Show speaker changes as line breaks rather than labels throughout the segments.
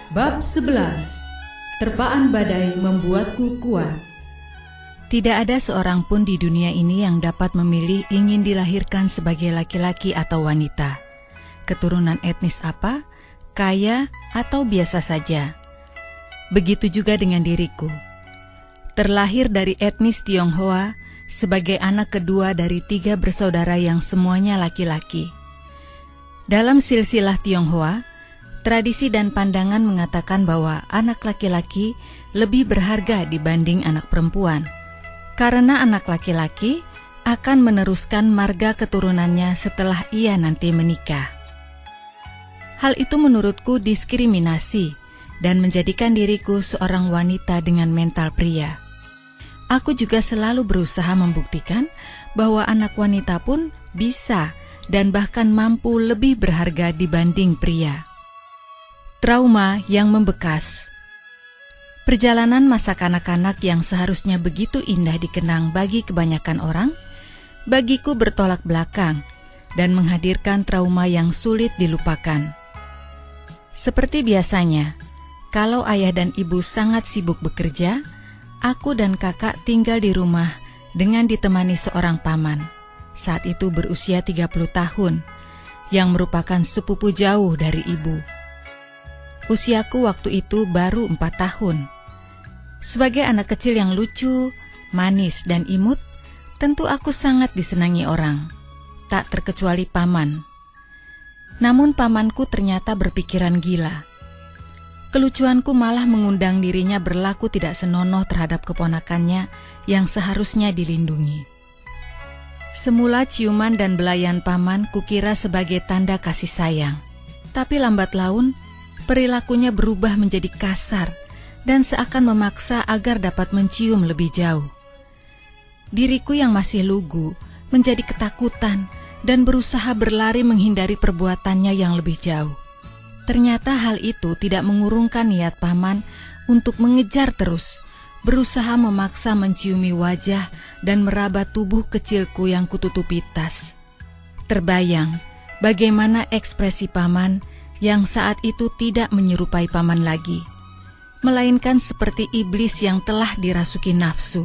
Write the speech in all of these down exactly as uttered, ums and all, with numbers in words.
Bab sebelas. Terpaan badai membuatku kuat.
Tidak ada seorang pun di dunia ini yang dapat memilih ingin dilahirkan sebagai laki-laki atau wanita. Keturunan etnis apa, kaya atau biasa saja. Begitu juga dengan diriku. Terlahir dari etnis Tionghoa sebagai anak kedua dari tiga bersaudara yang semuanya laki-laki. Dalam silsilah Tionghoa, tradisi dan pandangan mengatakan bahwa anak laki-laki lebih berharga dibanding anak perempuan, karena anak laki-laki akan meneruskan marga keturunannya setelah ia nanti menikah. Hal itu menurutku diskriminasi dan menjadikan diriku seorang wanita dengan mental pria. Aku juga selalu berusaha membuktikan bahwa anak wanita pun bisa dan bahkan mampu lebih berharga dibanding pria. Trauma yang membekas. Perjalanan masa kanak-kanak yang seharusnya begitu indah dikenang bagi kebanyakan orang, bagiku bertolak belakang dan menghadirkan trauma yang sulit dilupakan. Seperti biasanya, kalau ayah dan ibu sangat sibuk bekerja, aku dan kakak tinggal di rumah dengan ditemani seorang paman, saat itu berusia tiga puluh tahun, yang merupakan sepupu jauh dari ibu. Usiaku waktu itu baru empat tahun. Sebagai anak kecil yang lucu, manis, dan imut, tentu aku sangat disenangi orang, tak terkecuali paman. Namun pamanku ternyata berpikiran gila. Kelucuanku malah mengundang dirinya berlaku tidak senonoh terhadap keponakannya yang seharusnya dilindungi. Semula ciuman dan belayan paman kukira sebagai tanda kasih sayang, tapi lambat laun perilakunya berubah menjadi kasar dan seakan memaksa agar dapat mencium lebih jauh. Diriku yang masih lugu menjadi ketakutan dan berusaha berlari menghindari perbuatannya yang lebih jauh. Ternyata hal itu tidak mengurungkan niat paman untuk mengejar terus, berusaha memaksa menciumi wajah dan meraba tubuh kecilku yang kututupi tas. Terbayang bagaimana ekspresi paman yang saat itu tidak menyerupai paman lagi, melainkan seperti iblis yang telah dirasuki nafsu.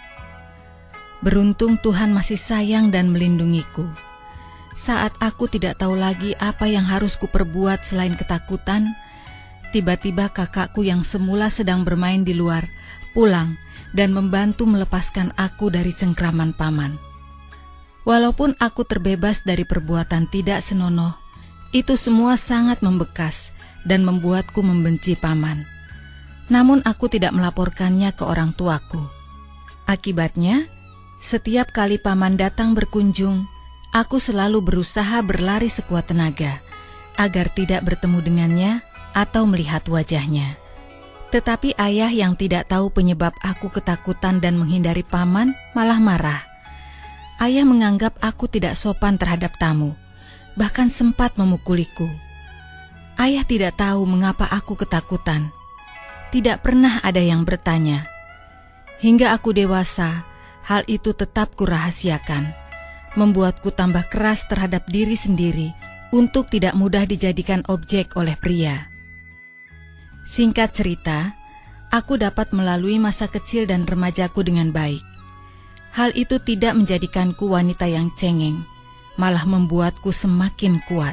Beruntung Tuhan masih sayang dan melindungiku. Saat aku tidak tahu lagi apa yang harus kuperbuat selain ketakutan, tiba-tiba kakakku yang semula sedang bermain di luar pulang dan membantu melepaskan aku dari cengkraman paman. Walaupun aku terbebas dari perbuatan tidak senonoh, itu semua sangat membekas dan membuatku membenci paman. Namun aku tidak melaporkannya ke orang tuaku. Akibatnya, setiap kali paman datang berkunjung, aku selalu berusaha berlari sekuat tenaga agar tidak bertemu dengannya atau melihat wajahnya. Tetapi ayah yang tidak tahu penyebab aku ketakutan dan menghindari paman malah marah. Ayah menganggap aku tidak sopan terhadap tamu, bahkan sempat memukuliku. Ayah tidak tahu mengapa aku ketakutan. Tidak pernah ada yang bertanya. Hingga aku dewasa, hal itu tetap kurahasiakan, membuatku tambah keras terhadap diri sendiri untuk tidak mudah dijadikan objek oleh pria. Singkat cerita, aku dapat melalui masa kecil dan remajaku dengan baik. Hal itu tidak menjadikanku wanita yang cengeng, malah membuatku semakin kuat.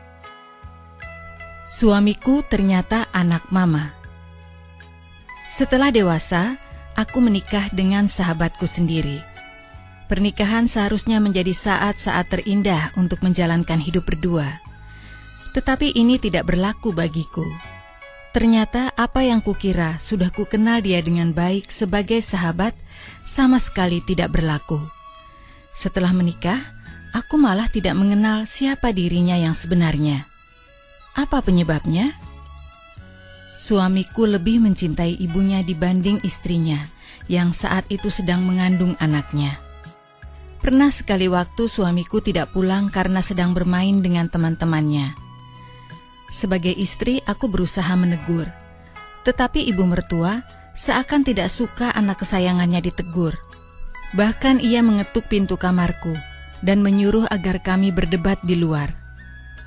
Suamiku ternyata anak mama. Setelah dewasa, aku menikah dengan sahabatku sendiri. Pernikahan seharusnya menjadi saat-saat terindah untuk menjalankan hidup berdua. Tetapi ini tidak berlaku bagiku. Ternyata apa yang kukira sudah kukenal dia dengan baik sebagai sahabat sama sekali tidak berlaku. Setelah menikah, aku malah tidak mengenal siapa dirinya yang sebenarnya. Apa penyebabnya? Suamiku lebih mencintai ibunya dibanding istrinya yang saat itu sedang mengandung anaknya. Pernah sekali waktu suamiku tidak pulang karena sedang bermain dengan teman-temannya. Sebagai istri, aku berusaha menegur. Tetapi ibu mertua seakan tidak suka anak kesayangannya ditegur. Bahkan ia mengetuk pintu kamarku dan menyuruh agar kami berdebat di luar.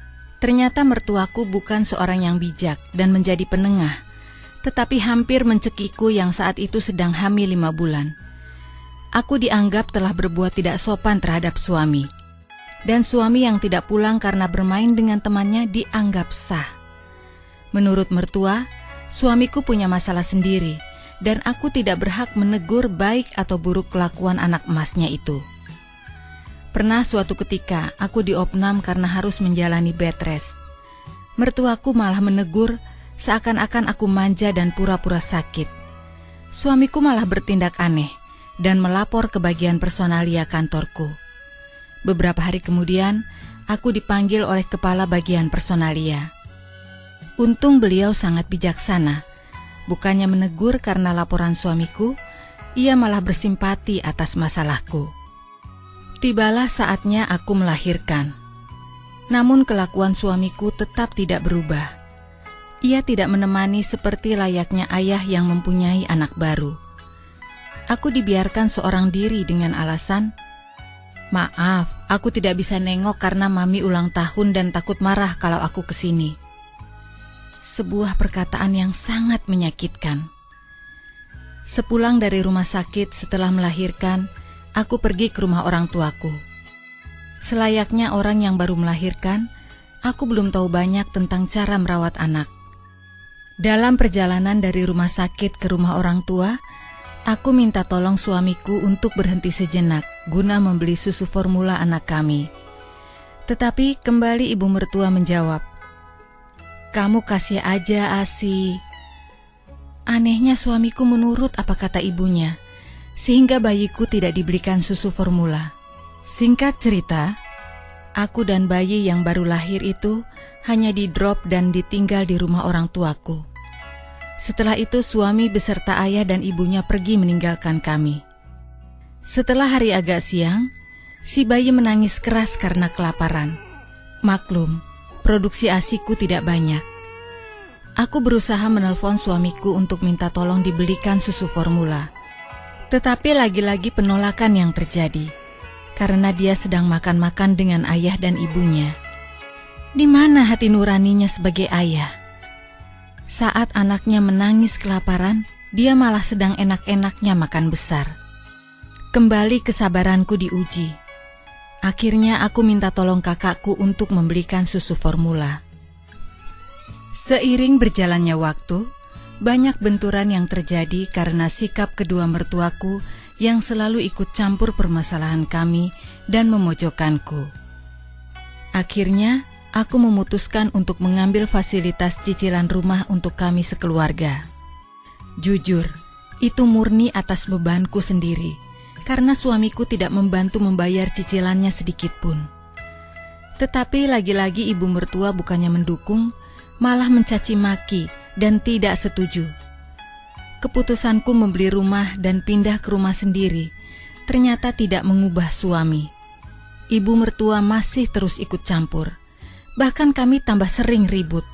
Ternyata mertuaku bukan seorang yang bijak dan menjadi penengah, tetapi hampir mencekiku yang saat itu sedang hamil lima bulan. Aku dianggap telah berbuat tidak sopan terhadap suami, dan suami yang tidak pulang karena bermain dengan temannya dianggap sah. Menurut mertua, suamiku punya masalah sendiri, dan aku tidak berhak menegur baik atau buruk kelakuan anak emasnya itu. Pernah suatu ketika aku diopnam karena harus menjalani bed rest. Mertuaku malah menegur seakan-akan aku manja dan pura-pura sakit. Suamiku malah bertindak aneh dan melapor ke bagian personalia kantorku. Beberapa hari kemudian, aku dipanggil oleh kepala bagian personalia. Untung beliau sangat bijaksana. Bukannya menegur karena laporan suamiku, ia malah bersimpati atas masalahku. Tibalah saatnya aku melahirkan. Namun kelakuan suamiku tetap tidak berubah. Ia tidak menemani seperti layaknya ayah yang mempunyai anak baru. Aku dibiarkan seorang diri dengan alasan, "Maaf, aku tidak bisa nengok karena mami ulang tahun dan takut marah kalau aku kesini." Sebuah perkataan yang sangat menyakitkan. Sepulang dari rumah sakit setelah melahirkan, aku pergi ke rumah orang tuaku. Selayaknya orang yang baru melahirkan, aku belum tahu banyak tentang cara merawat anak. Dalam perjalanan dari rumah sakit ke rumah orang tua, aku minta tolong suamiku untuk berhenti sejenak guna membeli susu formula anak kami. Tetapi kembali ibu mertua menjawab, "Kamu kasih aja, Asi." Anehnya suamiku menurut apa kata ibunya, sehingga bayiku tidak dibelikan susu formula. Singkat cerita, aku dan bayi yang baru lahir itu hanya di-drop dan ditinggal di rumah orang tuaku. Setelah itu suami beserta ayah dan ibunya pergi meninggalkan kami. Setelah hari agak siang, si bayi menangis keras karena kelaparan. Maklum, produksi asiku tidak banyak. Aku berusaha menelpon suamiku untuk minta tolong dibelikan susu formula. Tetapi lagi-lagi penolakan yang terjadi, karena dia sedang makan-makan dengan ayah dan ibunya. Di mana hati nuraninya sebagai ayah? Saat anaknya menangis kelaparan, dia malah sedang enak-enaknya makan besar. Kembali kesabaranku diuji. Akhirnya aku minta tolong kakakku untuk membelikan susu formula. Seiring berjalannya waktu, banyak benturan yang terjadi karena sikap kedua mertuaku yang selalu ikut campur permasalahan kami dan memojokkanku. Akhirnya, aku memutuskan untuk mengambil fasilitas cicilan rumah untuk kami sekeluarga. Jujur, itu murni atas bebanku sendiri, karena suamiku tidak membantu membayar cicilannya sedikit pun. Tetapi lagi-lagi ibu mertua bukannya mendukung, malah mencaci maki dan tidak setuju. Keputusanku membeli rumah dan pindah ke rumah sendiri ternyata tidak mengubah suami. Ibu mertua masih terus ikut campur. Bahkan kami tambah sering ribut.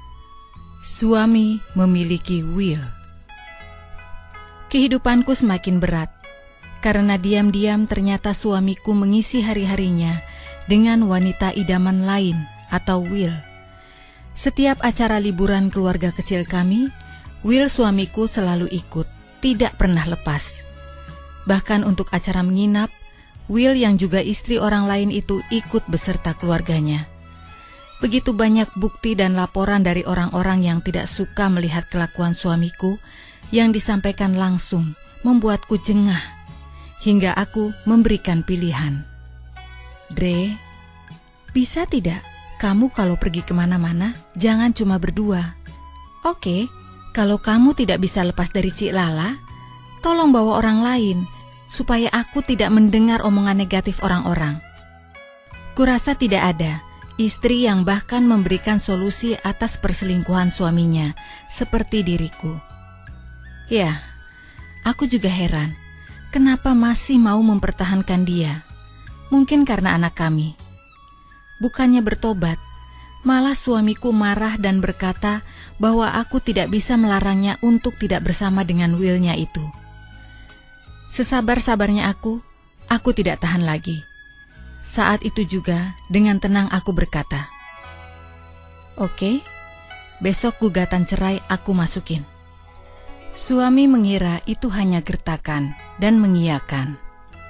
Suami memiliki will. Kehidupanku semakin berat karena diam-diam ternyata suamiku mengisi hari-harinya dengan wanita idaman lain atau will. Setiap acara liburan keluarga kecil kami, Will suamiku selalu ikut, tidak pernah lepas. Bahkan untuk acara menginap, Will yang juga istri orang lain itu ikut beserta keluarganya. Begitu banyak bukti dan laporan dari orang-orang yang tidak suka melihat kelakuan suamiku yang disampaikan langsung membuatku jengah, hingga aku memberikan pilihan. Dre, bisa tidak? Kamu kalau pergi kemana-mana, jangan cuma berdua. Oke, kalau kamu tidak bisa lepas dari Cik Lala, tolong bawa orang lain, supaya aku tidak mendengar omongan negatif orang-orang. Kurasa tidak ada istri yang bahkan memberikan solusi atas perselingkuhan suaminya, seperti diriku. Ya, aku juga heran, kenapa masih mau mempertahankan dia? Mungkin karena anak kami. Bukannya bertobat, malah suamiku marah dan berkata bahwa aku tidak bisa melarangnya untuk tidak bersama dengan Will-nya itu. Sesabar-sabarnya aku, aku tidak tahan lagi. Saat itu juga dengan tenang aku berkata, Oke, besok gugatan cerai aku masukin. Suami mengira itu hanya gertakan dan mengiyakan.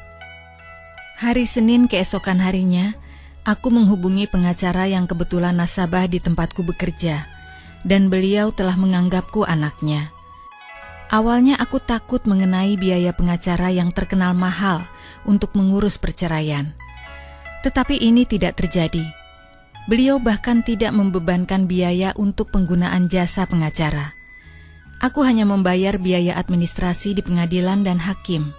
Hari Senin keesokan harinya, aku menghubungi pengacara yang kebetulan nasabah di tempatku bekerja, dan beliau telah menganggapku anaknya. Awalnya aku takut mengenai biaya pengacara yang terkenal mahal untuk mengurus perceraian. Tetapi ini tidak terjadi. Beliau bahkan tidak membebankan biaya untuk penggunaan jasa pengacara. Aku hanya membayar biaya administrasi di pengadilan dan hakim.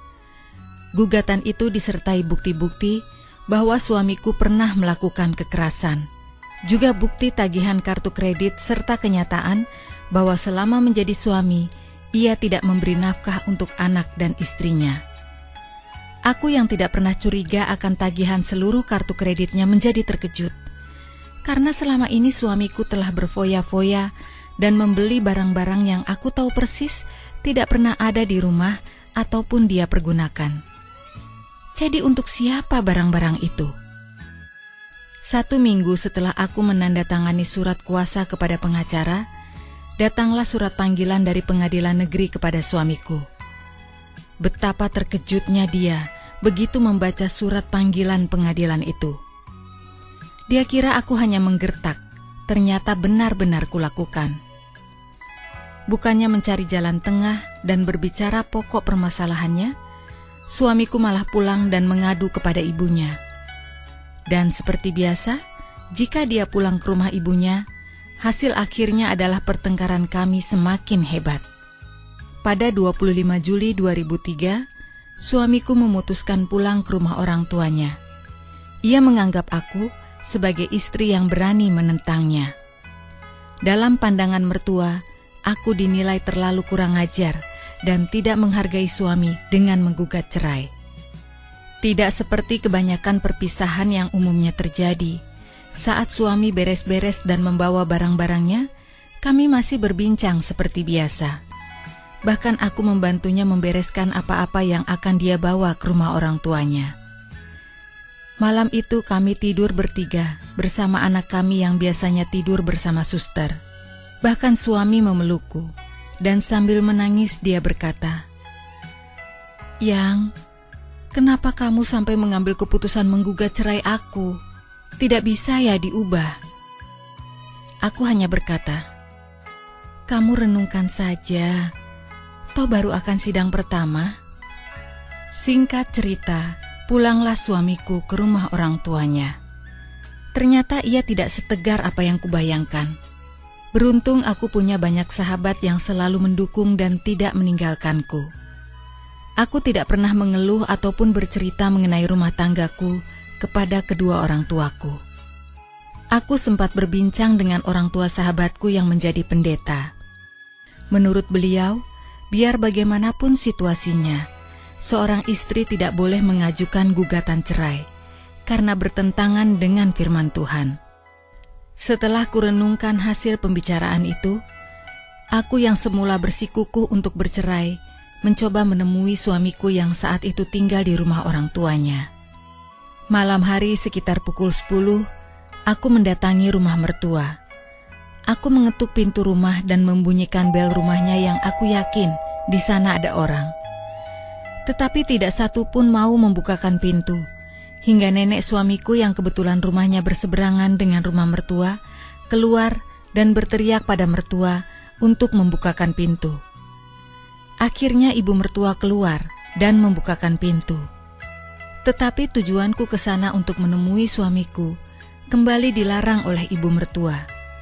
Gugatan itu disertai bukti-bukti bahwa suamiku pernah melakukan kekerasan. Juga bukti tagihan kartu kredit serta kenyataan bahwa selama menjadi suami, ia tidak memberi nafkah untuk anak dan istrinya. Aku yang tidak pernah curiga akan tagihan seluruh kartu kreditnya menjadi terkejut. Karena selama ini suamiku telah berfoya-foya dan membeli barang-barang yang aku tahu persis tidak pernah ada di rumah ataupun dia pergunakan. Jadi untuk siapa barang-barang itu? Satu minggu setelah aku menandatangani surat kuasa kepada pengacara, datanglah surat panggilan dari pengadilan negeri kepada suamiku. Betapa terkejutnya dia begitu membaca surat panggilan pengadilan itu. Dia kira aku hanya menggertak, ternyata benar-benar kulakukan. Bukannya mencari jalan tengah dan berbicara pokok permasalahannya, suamiku malah pulang dan mengadu kepada ibunya. Dan seperti biasa, jika dia pulang ke rumah ibunya, hasil akhirnya adalah pertengkaran kami semakin hebat. Pada dua puluh lima Juli dua ribu tiga, suamiku memutuskan pulang ke rumah orang tuanya. Ia menganggap aku sebagai istri yang berani menentangnya. Dalam pandangan mertua, aku dinilai terlalu kurang ajar dan tidak menghargai suami dengan menggugat cerai. Tidak seperti kebanyakan perpisahan yang umumnya terjadi. Saat suami beres-beres dan membawa barang-barangnya, kami masih berbincang seperti biasa. Bahkan aku membantunya membereskan apa-apa yang akan dia bawa ke rumah orang tuanya. Malam itu kami tidur bertiga bersama anak kami yang biasanya tidur bersama suster. Bahkan suami memelukku, dan sambil menangis dia berkata, "Yang, kenapa kamu sampai mengambil keputusan menggugat cerai aku? Tidak bisa ya diubah?" Aku hanya berkata, "Kamu renungkan saja, toh baru akan sidang pertama." Singkat cerita, pulanglah suamiku ke rumah orang tuanya. Ternyata ia tidak setegar apa yang kubayangkan. Beruntung aku punya banyak sahabat yang selalu mendukung dan tidak meninggalkanku. Aku tidak pernah mengeluh ataupun bercerita mengenai rumah tanggaku kepada kedua orang tuaku. Aku sempat berbincang dengan orang tua sahabatku yang menjadi pendeta. Menurut beliau, biar bagaimanapun situasinya, seorang istri tidak boleh mengajukan gugatan cerai karena bertentangan dengan firman Tuhan. Setelah kurenungkan hasil pembicaraan itu, aku yang semula bersikukuh untuk bercerai, mencoba menemui suamiku yang saat itu tinggal di rumah orang tuanya. Malam hari sekitar pukul sepuluh, aku mendatangi rumah mertua. Aku mengetuk pintu rumah dan membunyikan bel rumahnya yang aku yakin di sana ada orang. Tetapi tidak satu pun mau membukakan pintu. Hingga nenek suamiku yang kebetulan rumahnya berseberangan dengan rumah mertua keluar dan berteriak pada mertua untuk membukakan pintu. Akhirnya ibu mertua keluar dan membukakan pintu. Tetapi tujuanku ke sana untuk menemui suamiku kembali dilarang oleh ibu mertua.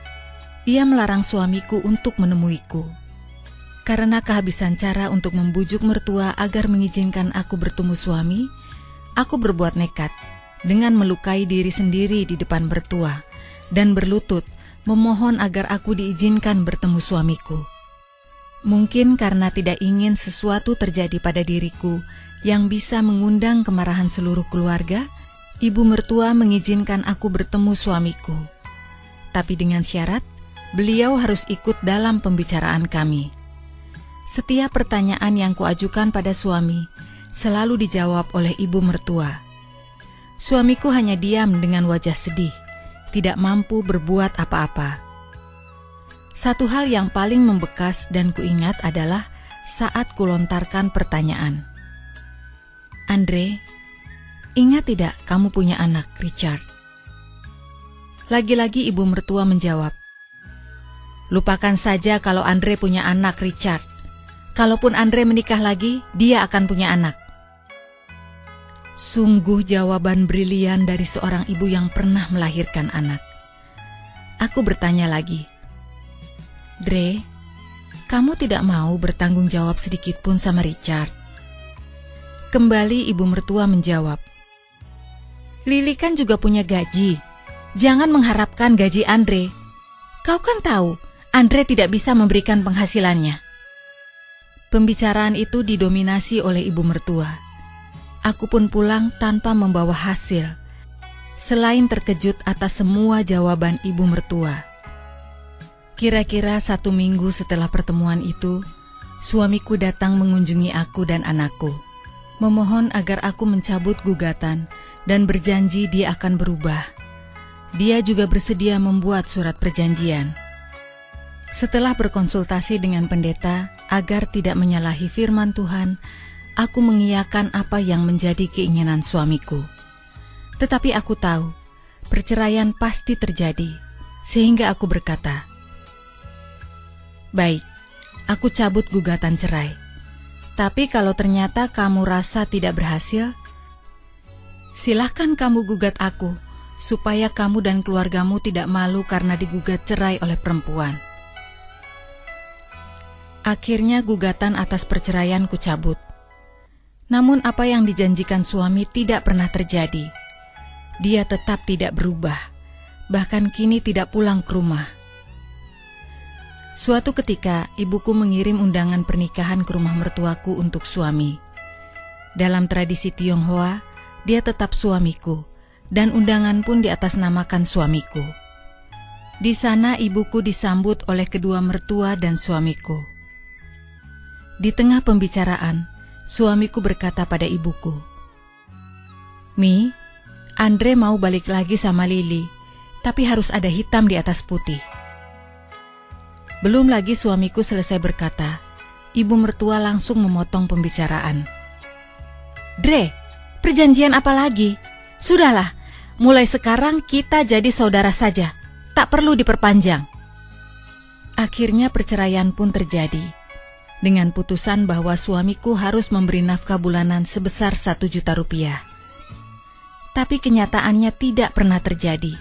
Ia melarang suamiku untuk menemuiku. Karena kehabisan cara untuk membujuk mertua agar mengizinkan aku bertemu suami, aku berbuat nekat dengan melukai diri sendiri di depan mertua dan berlutut memohon agar aku diizinkan bertemu suamiku. Mungkin karena tidak ingin sesuatu terjadi pada diriku yang bisa mengundang kemarahan seluruh keluarga, ibu mertua mengizinkan aku bertemu suamiku. Tapi dengan syarat, beliau harus ikut dalam pembicaraan kami. Setiap pertanyaan yang kuajukan pada suami selalu dijawab oleh ibu mertua. Suamiku hanya diam dengan wajah sedih, tidak mampu berbuat apa-apa. Satu hal yang paling membekas dan kuingat adalah saat kulontarkan pertanyaan. Andre, ingat tidak kamu punya anak, Richard? Lagi-lagi ibu mertua menjawab, lupakan saja kalau Andre punya anak, Richard. Kalaupun Andre menikah lagi, dia akan punya anak. Sungguh jawaban brilian dari seorang ibu yang pernah melahirkan anak. Aku bertanya lagi, Dre, kamu tidak mau bertanggung jawab sedikit pun sama Richard? Kembali ibu mertua menjawab, Lily kan juga punya gaji. Jangan mengharapkan gaji Andre. Kau kan tahu, Andre tidak bisa memberikan penghasilannya. Pembicaraan itu didominasi oleh ibu mertua. Aku pun pulang tanpa membawa hasil, selain terkejut atas semua jawaban ibu mertua. Kira-kira satu minggu setelah pertemuan itu, suamiku datang mengunjungi aku dan anakku, memohon agar aku mencabut gugatan dan berjanji dia akan berubah. Dia juga bersedia membuat surat perjanjian. Setelah berkonsultasi dengan pendeta agar tidak menyalahi firman Tuhan, aku mengiyakan apa yang menjadi keinginan suamiku. Tetapi aku tahu, perceraian pasti terjadi, sehingga aku berkata, baik, aku cabut gugatan cerai. Tapi kalau ternyata kamu rasa tidak berhasil, silahkan kamu gugat aku, supaya kamu dan keluargamu tidak malu karena digugat cerai oleh perempuan. Akhirnya gugatan atas perceraian ku cabut. Namun apa yang dijanjikan suami tidak pernah terjadi. Dia tetap tidak berubah, bahkan kini tidak pulang ke rumah. Suatu ketika, ibuku mengirim undangan pernikahan ke rumah mertuaku untuk suami. Dalam tradisi Tionghoa, dia tetap suamiku, dan undangan pun diatasnamakan suamiku. Di sana ibuku disambut oleh kedua mertua dan suamiku. Di tengah pembicaraan, suamiku berkata pada ibuku, Mi, Andre mau balik lagi sama Lily, tapi harus ada hitam di atas putih. Belum lagi suamiku selesai berkata, ibu mertua langsung memotong pembicaraan. Dre, perjanjian apa lagi? Sudahlah, mulai sekarang kita jadi saudara saja, tak perlu diperpanjang. Akhirnya perceraian pun terjadi, dengan putusan bahwa suamiku harus memberi nafkah bulanan sebesar satu juta rupiah. Tapi kenyataannya tidak pernah terjadi.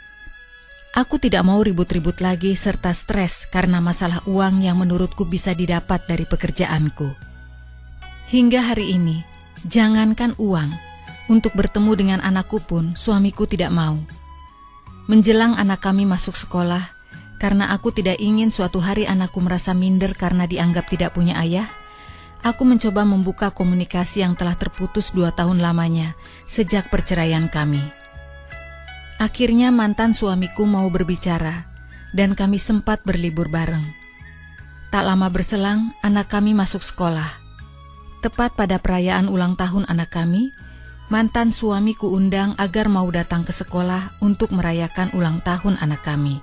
Aku tidak mau ribut-ribut lagi serta stres karena masalah uang yang menurutku bisa didapat dari pekerjaanku. Hingga hari ini, jangankan uang, untuk bertemu dengan anakku pun suamiku tidak mau. Menjelang anak kami masuk sekolah, karena aku tidak ingin suatu hari anakku merasa minder karena dianggap tidak punya ayah, aku mencoba membuka komunikasi yang telah terputus dua tahun lamanya sejak perceraian kami. Akhirnya mantan suamiku mau berbicara, dan kami sempat berlibur bareng. Tak lama berselang, anak kami masuk sekolah. Tepat pada perayaan ulang tahun anak kami, mantan suamiku undang agar mau datang ke sekolah untuk merayakan ulang tahun anak kami.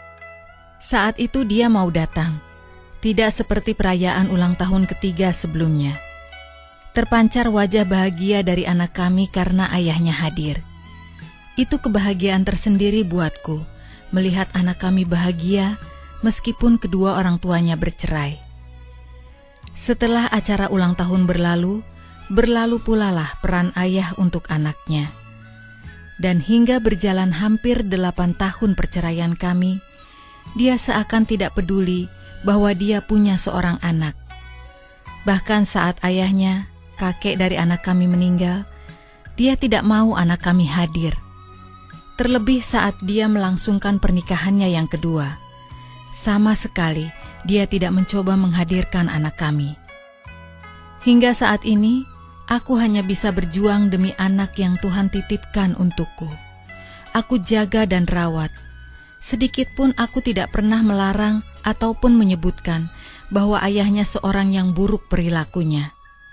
Saat itu dia mau datang, tidak seperti perayaan ulang tahun ketiga sebelumnya. Terpancar wajah bahagia dari anak kami karena ayahnya hadir. Itu kebahagiaan tersendiri buatku, melihat anak kami bahagia meskipun kedua orang tuanya bercerai. Setelah acara ulang tahun berlalu, berlalu pula lah peran ayah untuk anaknya. Dan hingga berjalan hampir delapan tahun perceraian kami, dia seakan tidak peduli bahwa dia punya seorang anak. Bahkan saat ayahnya, kakek dari anak kami meninggal, dia tidak mau anak kami hadir. Terlebih saat dia melangsungkan pernikahannya yang kedua. Sama sekali dia tidak mencoba menghadirkan anak kami. Hingga saat ini, aku hanya bisa berjuang demi anak yang Tuhan titipkan untukku. Aku jaga dan rawat. Sedikit pun aku tidak pernah melarang ataupun menyebutkan bahwa ayahnya seorang yang buruk perilakunya.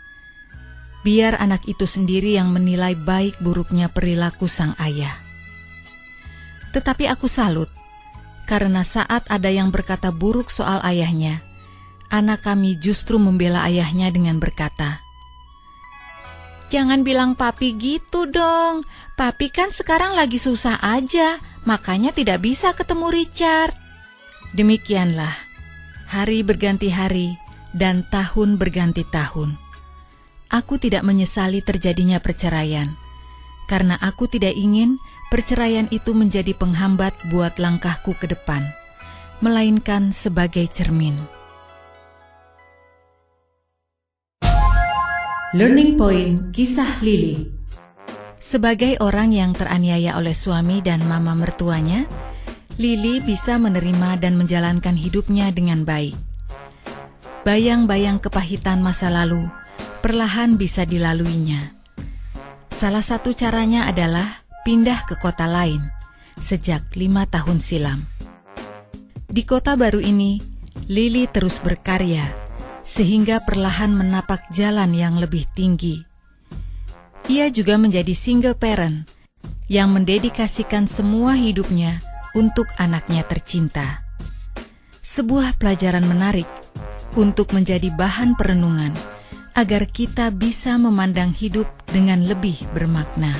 Biar anak itu sendiri yang menilai baik buruknya perilaku sang ayah. Tetapi aku salut, karena saat ada yang berkata buruk soal ayahnya, anak kami justru membela ayahnya dengan berkata, "Jangan bilang papi gitu dong, papi kan sekarang lagi susah aja, makanya tidak bisa ketemu Richard." Demikianlah, hari berganti hari dan tahun berganti tahun. Aku tidak menyesali terjadinya perceraian, karena aku tidak ingin perceraian itu menjadi penghambat buat langkahku ke depan, melainkan sebagai cermin.
Learning Point Kisah Lili.
Sebagai orang yang teraniaya oleh suami dan mama mertuanya, Lili bisa menerima dan menjalankan hidupnya dengan baik. Bayang-bayang kepahitan masa lalu perlahan bisa dilaluinya. Salah satu caranya adalah pindah ke kota lain sejak lima tahun silam. Di kota baru ini, Lili terus berkarya sehingga perlahan menapak jalan yang lebih tinggi. Ia juga menjadi single parent yang mendedikasikan semua hidupnya untuk anaknya tercinta. Sebuah pelajaran menarik untuk menjadi bahan perenungan agar kita bisa memandang hidup dengan lebih bermakna.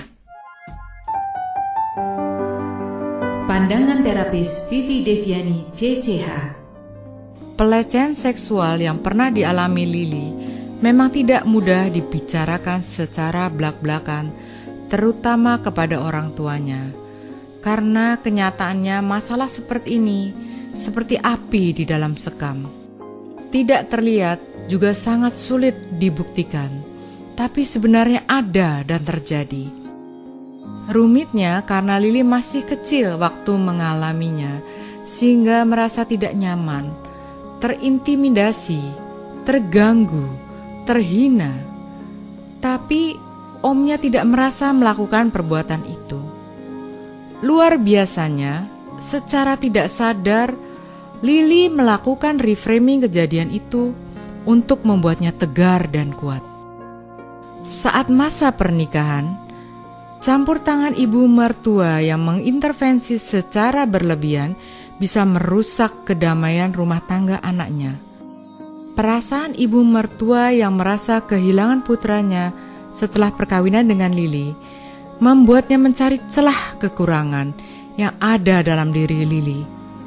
Pandangan terapis Vivi Deviani C C H.
Pelecehan seksual yang pernah dialami Lili memang tidak mudah dibicarakan secara blak-blakan, terutama kepada orang tuanya. Karena kenyataannya masalah seperti ini seperti api di dalam sekam. Tidak terlihat, juga sangat sulit dibuktikan, tapi sebenarnya ada dan terjadi. Rumitnya karena Lili masih kecil waktu mengalaminya, sehingga merasa tidak nyaman, terintimidasi, terganggu, terhina. Tapi omnya tidak merasa melakukan perbuatan itu. Luar biasanya, secara tidak sadar, Lili melakukan reframing kejadian itu untuk membuatnya tegar dan kuat. Saat masa pernikahan, campur tangan ibu mertua yang mengintervensi secara berlebihan bisa merusak kedamaian rumah tangga anaknya. Perasaan ibu mertua yang merasa kehilangan putranya setelah perkawinan dengan Lili membuatnya mencari celah kekurangan yang ada dalam diri Lili.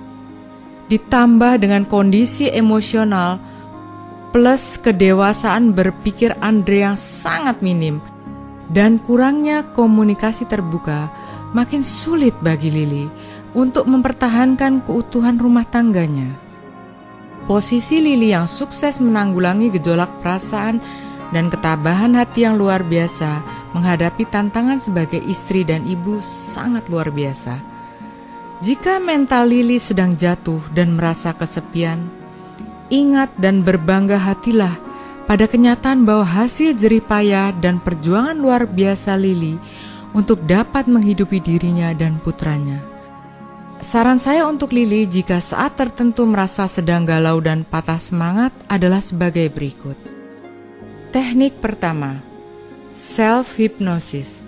Ditambah dengan kondisi emosional plus kedewasaan berpikir Andre yang sangat minim dan kurangnya komunikasi terbuka, makin sulit bagi Lili untuk mempertahankan keutuhan rumah tangganya. Posisi Lili yang sukses menanggulangi gejolak perasaan dan ketabahan hati yang luar biasa menghadapi tantangan sebagai istri dan ibu sangat luar biasa. Jika mental Lili sedang jatuh dan merasa kesepian, ingat dan berbangga hatilah pada kenyataan bahwa hasil jerih payah dan perjuangan luar biasa Lili untuk dapat menghidupi dirinya dan putranya. Saran saya untuk Lili jika saat tertentu merasa sedang galau dan patah semangat adalah sebagai berikut. Teknik pertama, self-hypnosis.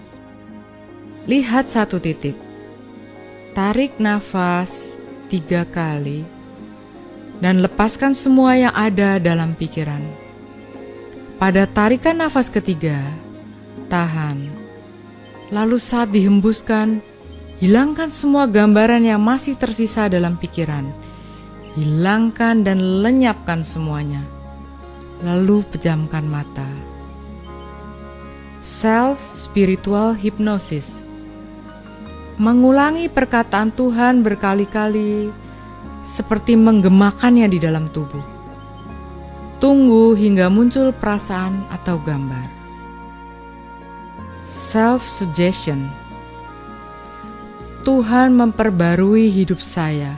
Lihat satu titik. Tarik nafas tiga kali dan lepaskan semua yang ada dalam pikiran. Pada tarikan nafas ketiga, tahan. Lalu saat dihembuskan, hilangkan semua gambaran yang masih tersisa dalam pikiran. Hilangkan dan lenyapkan semuanya. Lalu pejamkan mata. Self-spiritual hypnosis. Mengulangi perkataan Tuhan berkali-kali seperti menggemakannya di dalam tubuh. Tunggu hingga muncul perasaan atau gambar. Self-suggestion. Tuhan memperbarui hidup saya.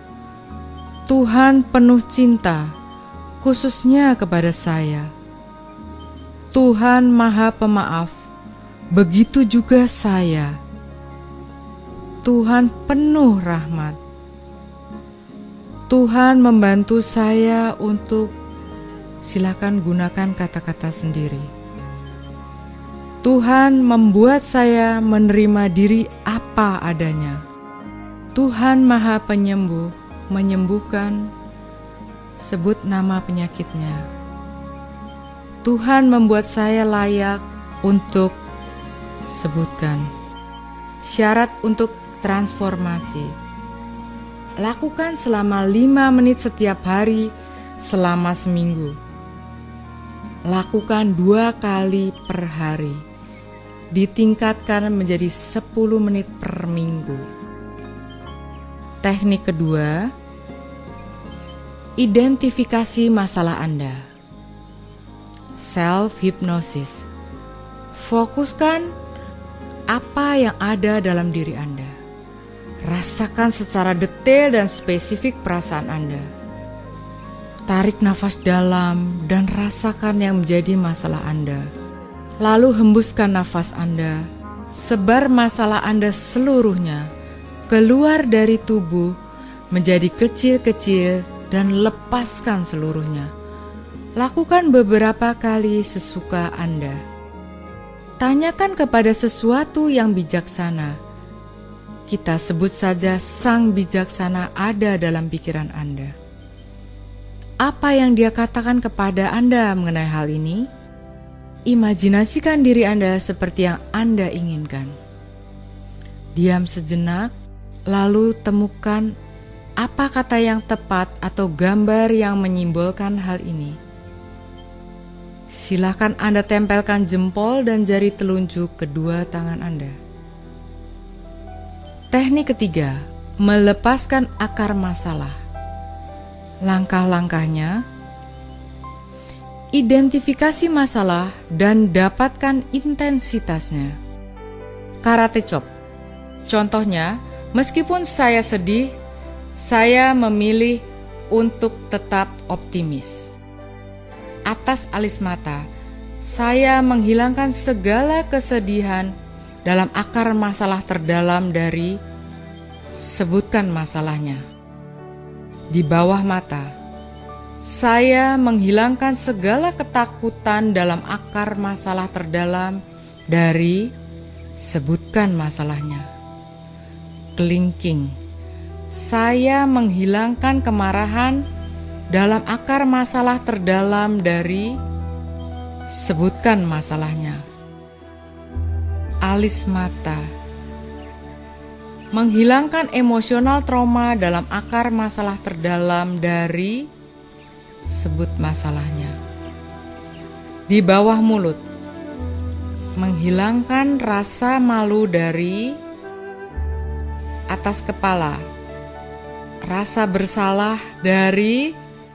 Tuhan penuh cinta, khususnya kepada saya. Tuhan Maha Pemaaf, begitu juga saya. Tuhan penuh rahmat. Tuhan membantu saya untuk, silakan gunakan kata-kata sendiri. Tuhan membuat saya menerima diri apa adanya. Tuhan Maha Penyembuh menyembuhkan, sebut nama penyakitnya. Tuhan membuat saya layak untuk, sebutkan. Syarat untuk transformasi. Lakukan selama lima menit setiap hari selama seminggu. Lakukan dua kali per hari. Ditingkatkan menjadi sepuluh menit per minggu. Teknik kedua, identifikasi masalah Anda. Self-hypnosis. Fokuskan apa yang ada dalam diri Anda. Rasakan secara detail dan spesifik perasaan Anda. Tarik nafas dalam dan rasakan yang menjadi masalah Anda. Lalu hembuskan nafas Anda. Sebar masalah Anda seluruhnya keluar dari tubuh menjadi kecil-kecil dan lepaskan seluruhnya. Lakukan beberapa kali sesuka Anda. Tanyakan kepada sesuatu yang bijaksana. Kita sebut saja sang bijaksana ada dalam pikiran Anda. Apa yang dia katakan kepada Anda mengenai hal ini? Imajinasikan diri Anda seperti yang Anda inginkan. Diam sejenak, lalu temukan apa kata yang tepat atau gambar yang menyimbolkan hal ini. Silakan Anda tempelkan jempol dan jari telunjuk kedua tangan Anda. Teknik ketiga, melepaskan akar masalah. Langkah-langkahnya, identifikasi masalah dan dapatkan intensitasnya. Karate chop. Contohnya, meskipun saya sedih, saya memilih untuk tetap optimis. Atas alis mata, saya menghilangkan segala kesedihan dalam akar masalah terdalam dari, sebutkan masalahnya. Di bawah mata, saya menghilangkan segala ketakutan dalam akar masalah terdalam dari, sebutkan masalahnya. Kelingking, saya menghilangkan kemarahan dalam akar masalah terdalam dari, sebutkan masalahnya. Alis mata, menghilangkan emosional trauma dalam akar masalah terdalam dari, sebut masalahnya. Di bawah mulut, menghilangkan rasa malu dari, atas kepala, rasa bersalah dari,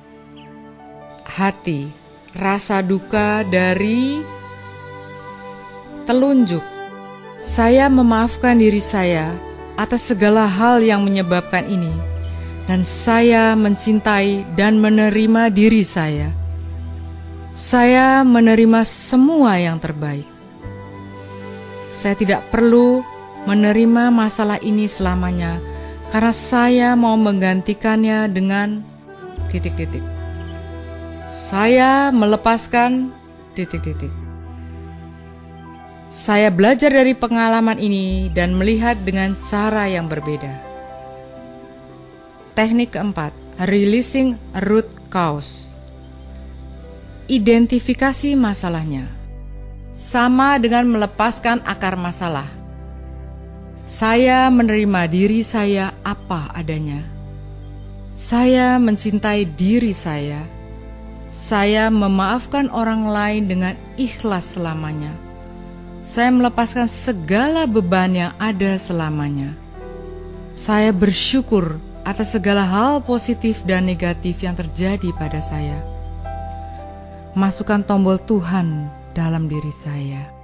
hati, rasa duka dari, telunjuk. Saya memaafkan diri saya atas segala hal yang menyebabkan ini, dan saya mencintai dan menerima diri saya. Saya menerima semua yang terbaik. Saya tidak perlu menerima masalah ini selamanya, karena saya mau menggantikannya dengan titik-titik. Saya melepaskan titik-titik. Saya belajar dari pengalaman ini dan melihat dengan cara yang berbeda. Teknik keempat, releasing root cause. Identifikasi masalahnya. Sama dengan melepaskan akar masalah. Saya menerima diri saya apa adanya. Saya mencintai diri saya. Saya memaafkan orang lain dengan ikhlas selamanya. Saya melepaskan segala beban yang ada selamanya. Saya bersyukur atas segala hal positif dan negatif yang terjadi pada saya. Masukkan tombol Tuhan dalam diri saya.